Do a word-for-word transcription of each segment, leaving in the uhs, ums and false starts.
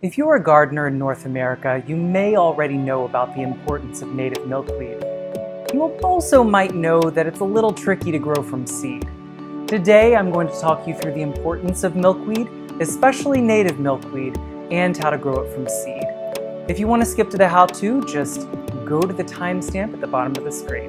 If you're a gardener in North America, you may already know about the importance of native milkweed. You also might know that it's a little tricky to grow from seed. Today, I'm going to talk you through the importance of milkweed, especially native milkweed, and how to grow it from seed. If you want to skip to the how-to, just go to the timestamp at the bottom of the screen.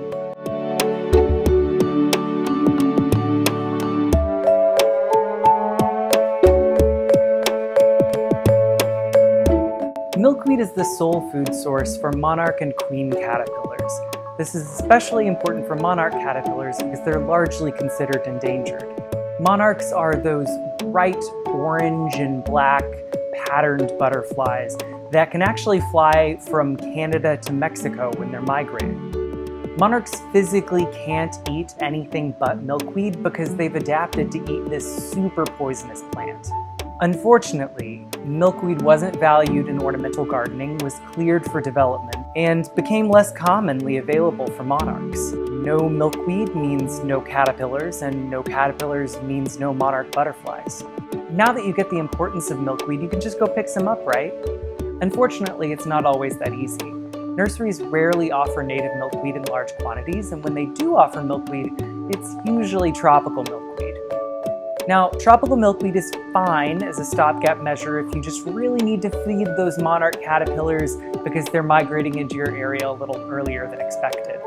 Milkweed is the sole food source for monarch and queen caterpillars. This is especially important for monarch caterpillars because they're largely considered endangered. Monarchs are those bright orange and black patterned butterflies that can actually fly from Canada to Mexico when they're migrating. Monarchs physically can't eat anything but milkweed because they've adapted to eat this super poisonous plant. Unfortunately, milkweed wasn't valued in ornamental gardening, was cleared for development, and became less commonly available for monarchs. No milkweed means no caterpillars, and no caterpillars means no monarch butterflies. Now that you get the importance of milkweed, you can just go pick some up, right? Unfortunately, it's not always that easy. Nurseries rarely offer native milkweed in large quantities, and when they do offer milkweed, it's usually tropical milkweed. Now, tropical milkweed is fine as a stopgap measure if you just really need to feed those monarch caterpillars because they're migrating into your area a little earlier than expected.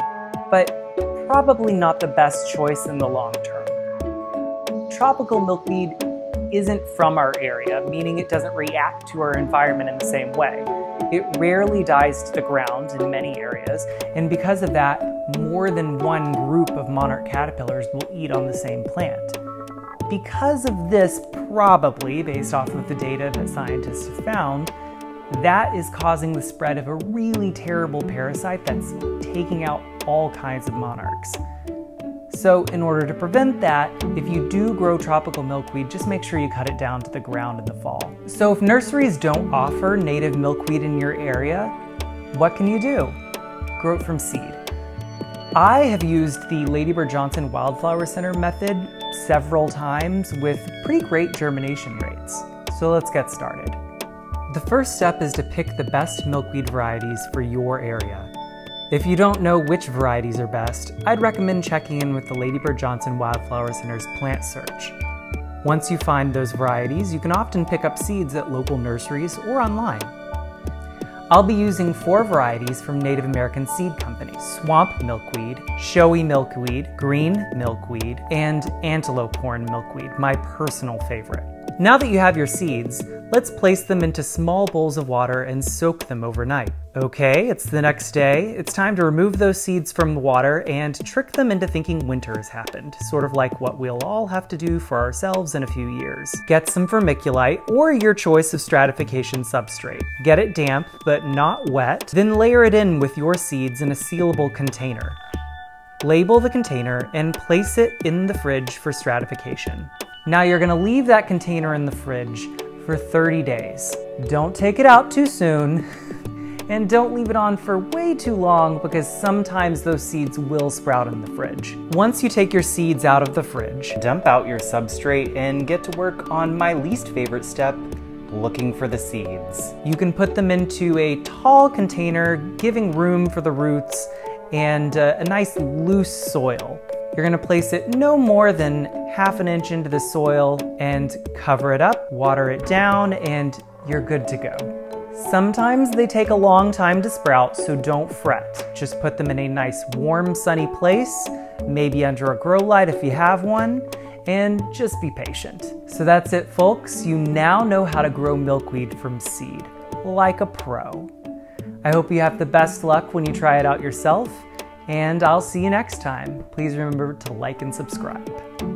But probably not the best choice in the long term. Tropical milkweed isn't from our area, meaning it doesn't react to our environment in the same way. It rarely dies to the ground in many areas, and because of that, more than one group of monarch caterpillars will eat on the same plant. Because of this, probably, based off of the data that scientists have found, that is causing the spread of a really terrible parasite that's taking out all kinds of monarchs. So in order to prevent that, if you do grow tropical milkweed, just make sure you cut it down to the ground in the fall. So if nurseries don't offer native milkweed in your area, what can you do? Grow it from seed. I have used the Ladybird Johnson Wildflower Center method several times with pretty great germination rates. So let's get started. The first step is to pick the best milkweed varieties for your area. If you don't know which varieties are best, I'd recommend checking in with the Ladybird Johnson Wildflower Center's plant search. Once you find those varieties, you can often pick up seeds at local nurseries or online. I'll be using four varieties from Native American seed companies: swamp milkweed, showy milkweed, green milkweed, and antelope horn milkweed, my personal favorite. Now that you have your seeds, let's place them into small bowls of water and soak them overnight. Okay, it's the next day. It's time to remove those seeds from the water and trick them into thinking winter has happened, sort of like what we'll all have to do for ourselves in a few years. Get some vermiculite or your choice of stratification substrate. Get it damp, but not wet, then layer it in with your seeds in a sealable container. Label the container and place it in the fridge for stratification. Now you're gonna leave that container in the fridge for thirty days. Don't take it out too soon. And don't leave it on for way too long because sometimes those seeds will sprout in the fridge. Once you take your seeds out of the fridge, dump out your substrate and get to work on my least favorite step, looking for the seeds. You can put them into a tall container, giving room for the roots and uh, a nice loose soil. You're gonna place it no more than half an inch into the soil and cover it up, water it down, and you're good to go. Sometimes they take a long time to sprout, so don't fret. Just put them in a nice warm, sunny place, maybe under a grow light if you have one, and just be patient. So that's it, folks. You now know how to grow milkweed from seed, like a pro. I hope you have the best luck when you try it out yourself, and I'll see you next time. Please remember to like and subscribe.